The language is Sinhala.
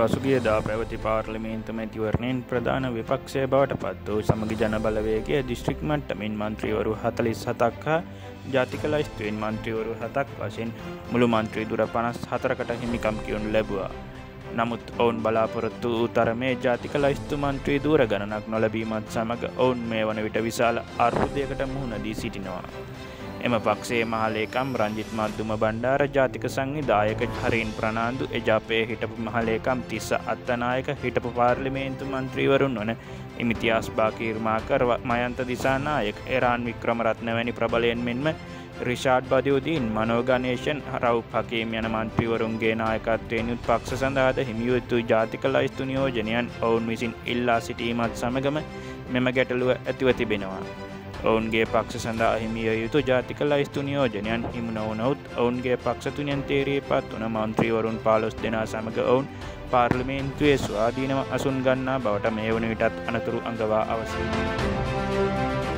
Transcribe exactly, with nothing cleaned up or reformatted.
පසුගියදා පැවති පාර්ලිමේන්තු මැතිවරණයෙන් ප්‍රධාන විපක්ෂය බවට පත් වූ සමගි ජන බලවේගය දිස්ත්‍රික් මට්ටමින් මන්ත්‍රීවරු හතළිස් හතක් හා ජාතික ලයිස්තුවෙන් මන්ත්‍රීවරු හතක් වශයෙන් මුළු මන්ත්‍රී දුර පනස් හතරකට හිමිකම් කියනු ලැබුවා. නමුත් ඔවුන් බලාපොරොත්තු වූ තරමේ ජාතික ලයිස්තු මන්ත්‍රී දූර ගණනක් නොලැබීමත් සමග ඔවුන් මේ වන විට විශාල අර්බුදයකට මුහුණ දී සිටිනවා. එම පක්ෂයේ මහලේකම් රංජිත් මද්දුම බණ්ඩාර, ජාතික සංවිධායක හරින් ප්‍රනාන්දු, එජාපයේ හිටපු මහලේකම් තිස්ස අත්තනායක, හිටපු පාර්ලිමේන්තු මන්ත්‍රීවරුන් වන ඉමිතියාස් බාකීර් මාකර්, මයන්ත දිසානායක, එරාන් වික්‍රමරත්න වැනි ප්‍රබලයන් මෙන්ම රිෂාඩ් බදියුදීන්, මනෝ ගණේෂන්, රවුප් හකීම් යන මන්ත්‍රීවරුන්ගේ නායකත්වයෙන් යුත් පක්ෂ සඳහාද හිමි යුතු ජාතික ලයිස්තු නියෝජනයන් ඔවුන් විසින් ඉල්ලා සිටීමත් සමගම මෙම ගැටලුව ඇතිව තිබෙනවා. ඔවුන්ගේ පක්ෂ සඳහා හිමිය යුතු ජාතික ලයිස්තු නියෝජනයන් හිමි නොවුනොත් ඔවුන්ගේ පක්ෂ තුනෙන් තේරී පත් වන මන්ත්‍රීවරුන් පහළොස් දෙනා සමග ඔවුන් පාර්ලිමේන්තුවේ ස්වාධීනව අසුන් ගන්නා බවට මේ වන විටත් අනතුරු අඟවා අවසන්.